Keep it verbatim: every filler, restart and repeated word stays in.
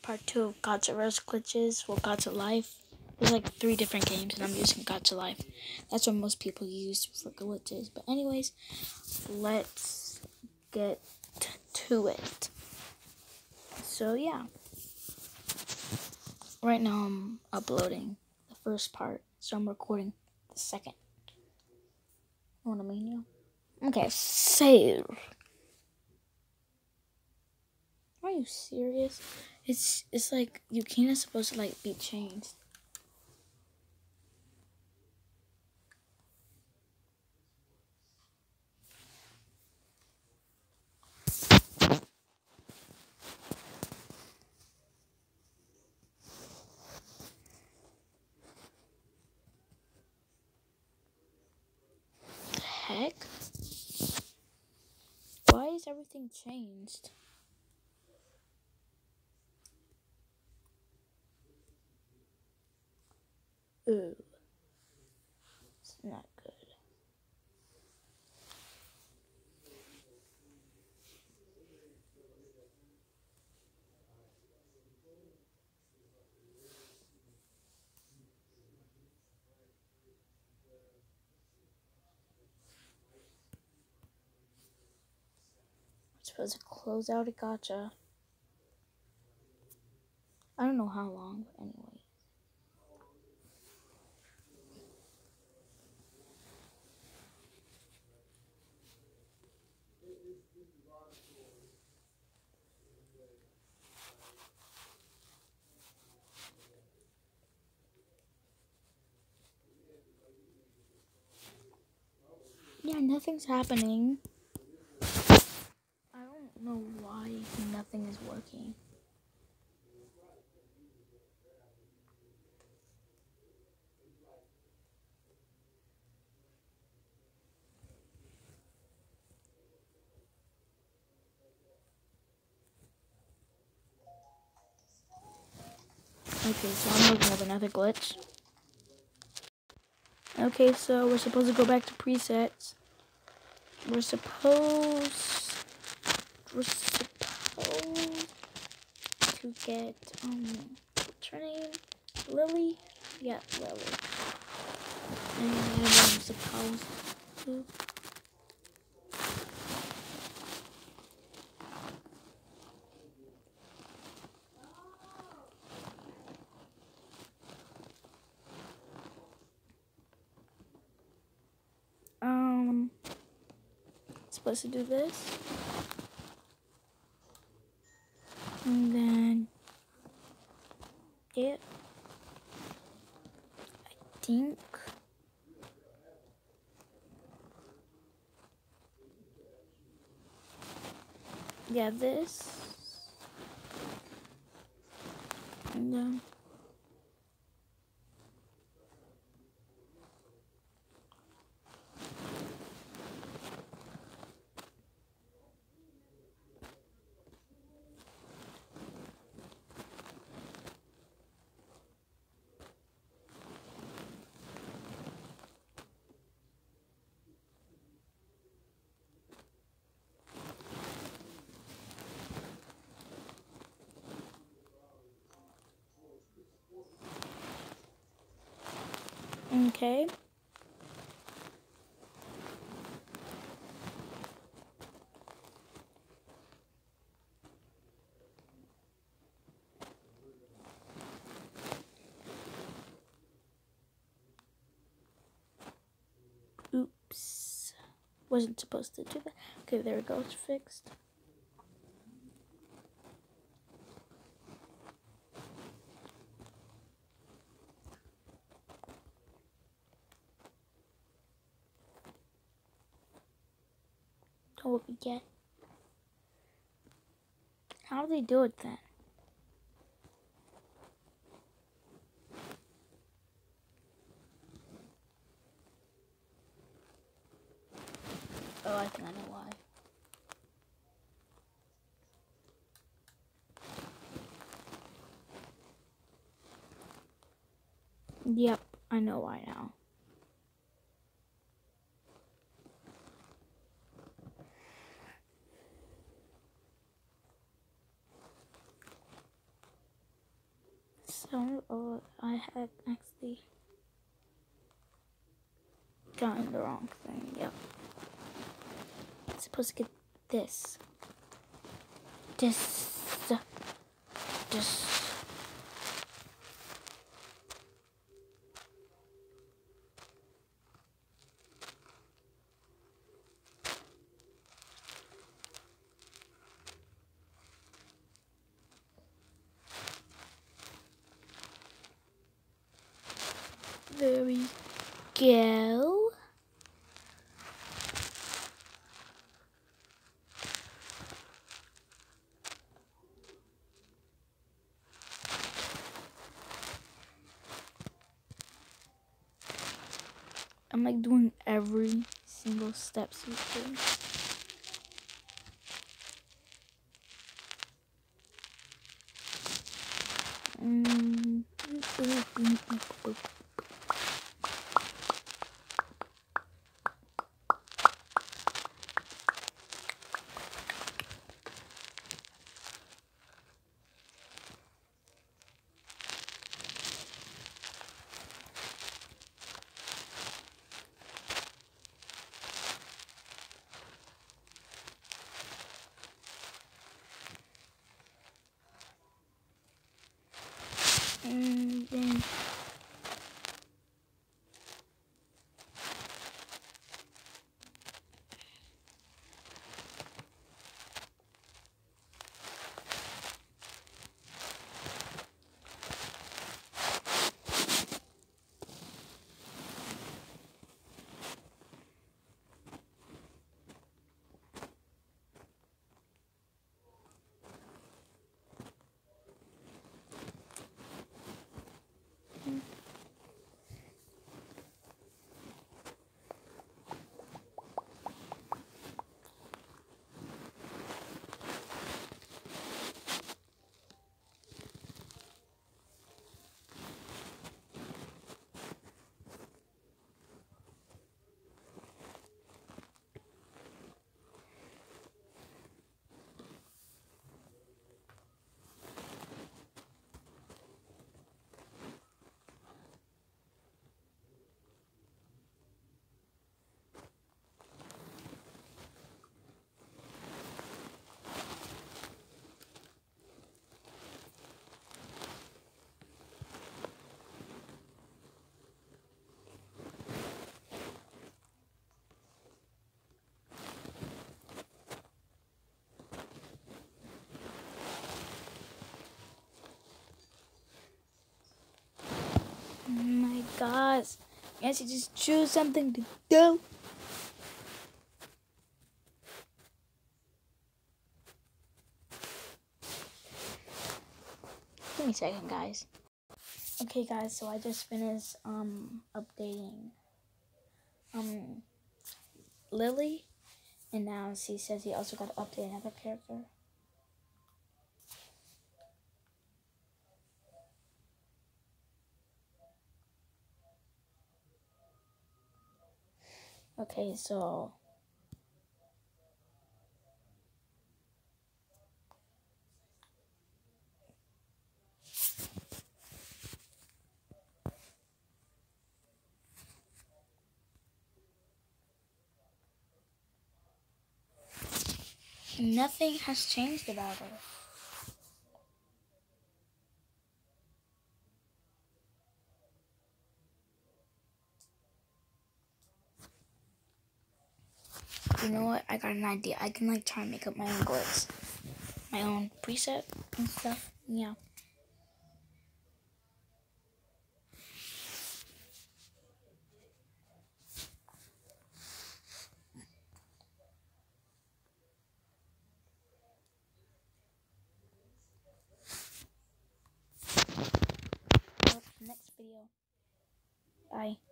part two of Gacha versus Glitches, well, Gacha Life. There's like three different games, and I'm using Gacha Life. That's what most people use for glitches. But anyways, let's get to it. So yeah, right now I'm uploading the first part, so I'm recording the second. You know what I mean? Yeah. Okay, save. Are you serious? It's it's like Yukina's supposed to like be changed. Heck? Why is everything changed? Ooh. It's not good. I'm supposed to close out a gacha. I don't know how long, but anyway. Yeah, nothing's happening. I don't know why nothing is working. Okay, so I'm looking up another glitch. Okay, so we're supposed to go back to presets. We're supposed... We're supposed to get, um, what's her name? Lily? Yeah, Lily. And I'm supposed to... Um, supposed to do this. And then... it. I think... yeah, this. And then... okay. Oops. Wasn't supposed to do that. Okay, there we go. It's fixed. What we get? How do they do it then? Oh, I think I know why. Yep, I know why now. So, oh, I had actually gotten the wrong thing. Yep. I'm supposed to get this. This. This. There we go. I'm like doing every single step so thing. Mm. And then oh my gosh. I should just choose something to do. Give me a second, guys. Okay, guys, so I just finished um updating um Lily, and now she says he also got to update another character. Okay, so nothing has changed about her. You know what? I got an idea. I can like try and make up my own glitch, my own preset and stuff. Yeah. Well, next video. Bye.